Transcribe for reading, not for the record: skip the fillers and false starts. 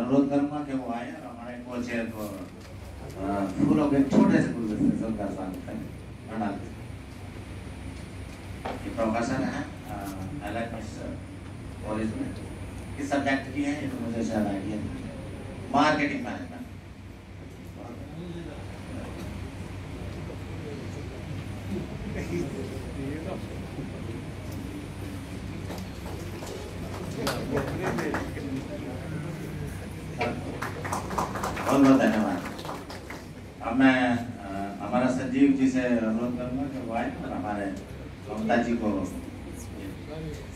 अनुरोध करूंगा कि वो आए और हमारे को चेयर को फूलों के छोटे से गुलदस्ते का स्वागत करें। प्रणाम। ये प्रोफेसर है L.N.Mishra कॉलेज में, किस सब्जेक्ट की है ये तो मुझे शायद आइडिया नहीं, मार्केटिंग मैनेजमेंट। बहुत बहुत धन्यवाद। अब मैं हमारा संजीव जी से अनुरोध करूंगा कि वो आए और हमारे ममता जी को